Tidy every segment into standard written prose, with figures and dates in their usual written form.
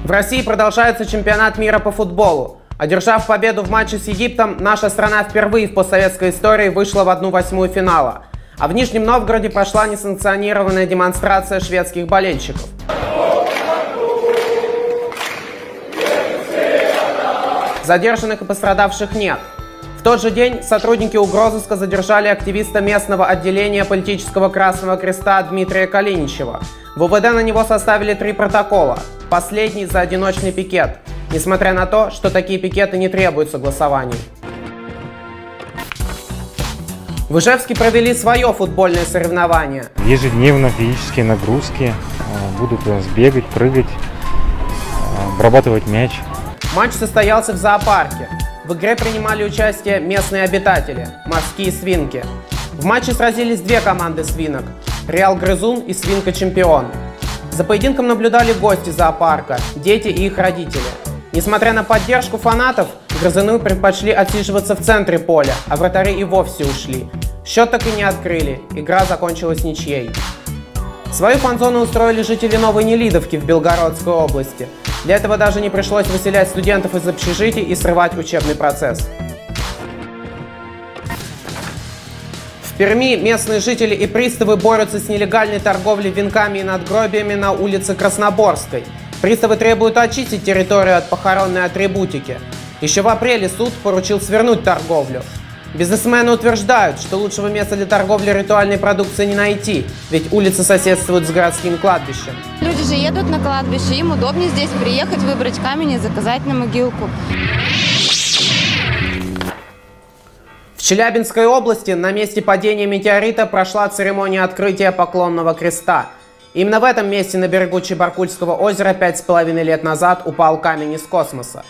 В России продолжается чемпионат мира по футболу. Одержав победу в матче с Египтом, наша страна впервые в постсоветской истории вышла в 1/8 финала. А в Нижнем Новгороде прошла несанкционированная демонстрация шведских болельщиков. Задержанных и пострадавших нет. В тот же день сотрудники угрозыска задержали активиста местного отделения политического Красного Креста Дмитрия Калиничева. В УВД на него составили 3 протокола. Последний за одиночный пикет, несмотря на то, что такие пикеты не требуют согласований. В Ижевске провели свое футбольное соревнование. Ежедневно физические нагрузки, будут бегать, прыгать, обрабатывать мяч. Матч состоялся в зоопарке. В игре принимали участие местные обитатели – морские свинки. В матче сразились 2 команды свинок – Реал Грызун и Свинка Чемпион. За поединком наблюдали гости зоопарка, дети и их родители. Несмотря на поддержку фанатов, грызуны предпочли отсиживаться в центре поля, а вратари и вовсе ушли. Счет так и не открыли, игра закончилась ничьей. Свою фан-зону устроили жители Новой Нелидовки в Белгородской области. Для этого даже не пришлось выселять студентов из общежитий и срывать учебный процесс. В Перми местные жители и приставы борются с нелегальной торговлей венками и надгробиями на улице Красноборской. Приставы требуют очистить территорию от похоронной атрибутики. Еще в апреле суд поручил свернуть торговлю. Бизнесмены утверждают, что лучшего места для торговли ритуальной продукцией не найти, ведь улицы соседствуют с городским кладбищем. Люди же едут на кладбище, им удобнее здесь приехать, выбрать камень и заказать на могилку. В Челябинской области на месте падения метеорита прошла церемония открытия Поклонного креста. Именно в этом месте на берегу Чебаркульского озера 5,5 лет назад упал камень из космоса.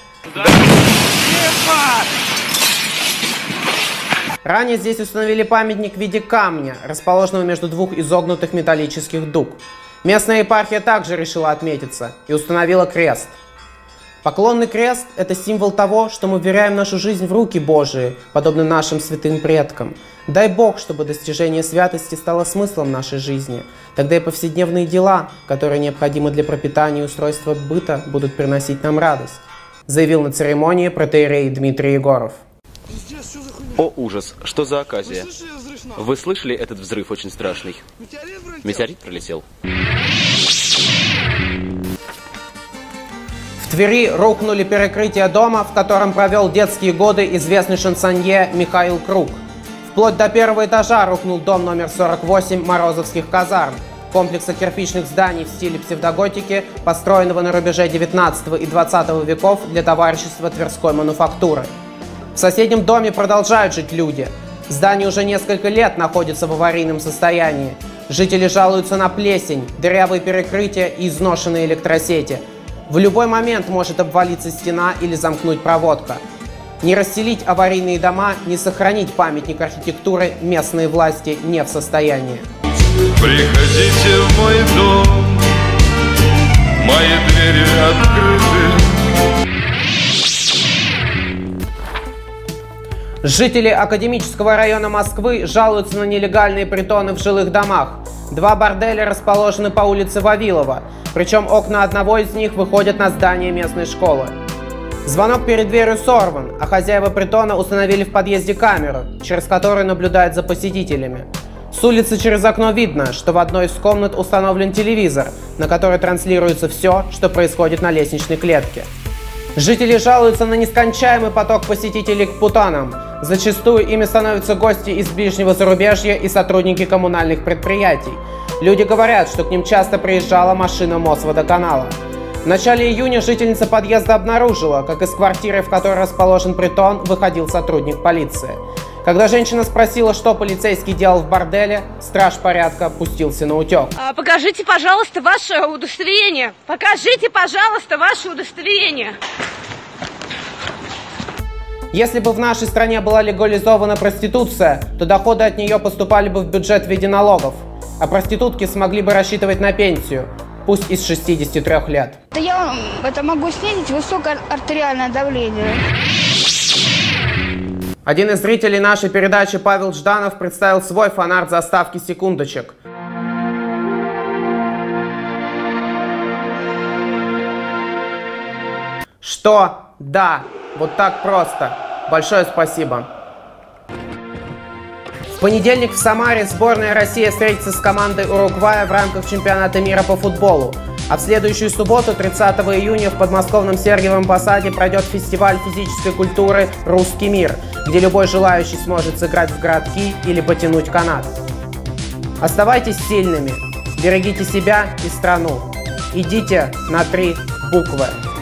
Ранее здесь установили памятник в виде камня, расположенного между 2 изогнутых металлических дуг. Местная епархия также решила отметиться и установила крест. Поклонный крест – это символ того, что мы вверяем нашу жизнь в руки Божии, подобно нашим святым предкам. Дай Бог, чтобы достижение святости стало смыслом нашей жизни. Тогда и повседневные дела, которые необходимы для пропитания и устройства быта, будут приносить нам радость, заявил на церемонии протоиерей Дмитрий Егоров. О, ужас! Что за оказия? Вы слышали этот взрыв очень страшный? Метеорит пролетел. В Твери рухнули перекрытие дома, в котором провел детские годы известный шансонье Михаил Круг. Вплоть до 1-го этажа рухнул дом номер 48 Морозовских казарм, комплекса кирпичных зданий в стиле псевдоготики, построенного на рубеже 19 и 20 веков для товарищества Тверской мануфактуры. В соседнем доме продолжают жить люди. Здание уже несколько лет находится в аварийном состоянии. Жители жалуются на плесень, дырявые перекрытия и изношенные электросети. В любой момент может обвалиться стена или замкнуть проводка. Не расселить аварийные дома, не сохранить памятник архитектуры местные власти не в состоянии. Приходите в мой дом, мои двери открыты. Жители Академического района Москвы жалуются на нелегальные притоны в жилых домах. 2 борделя расположены по улице Вавилова, причем окна одного из них выходят на здание местной школы. Звонок перед дверью сорван, а хозяева притона установили в подъезде камеру, через которую наблюдают за посетителями. С улицы через окно видно, что в одной из комнат установлен телевизор, на который транслируется все, что происходит на лестничной клетке. Жители жалуются на нескончаемый поток посетителей к путанам. Зачастую ими становятся гости из ближнего зарубежья и сотрудники коммунальных предприятий. Люди говорят, что к ним часто приезжала машина Мосводоканала. В начале июня жительница подъезда обнаружила, как из квартиры, в которой расположен притон, выходил сотрудник полиции. Когда женщина спросила, что полицейский делал в борделе, страж порядка пустился на утек. Покажите, пожалуйста, ваше удостоверение. Покажите, пожалуйста, ваше удостоверение. Если бы в нашей стране была легализована проституция, то доходы от нее поступали бы в бюджет в виде налогов, а проститутки смогли бы рассчитывать на пенсию, пусть из 63 лет. Да я могу снизить высокое артериальное давление. Один из зрителей нашей передачи, Павел Жданов, представил свой фанарт заставки секундочек. Что? Да. Вот так просто. Большое спасибо. В понедельник в Самаре сборная России встретится с командой Уругвая в рамках чемпионата мира по футболу. А в следующую субботу, 30 июня, в подмосковном Сергиевом Посаде пройдет фестиваль физической культуры «Русский мир», где любой желающий сможет сыграть в городки или потянуть канат. Оставайтесь сильными, берегите себя и страну. Идите на 3 буквы.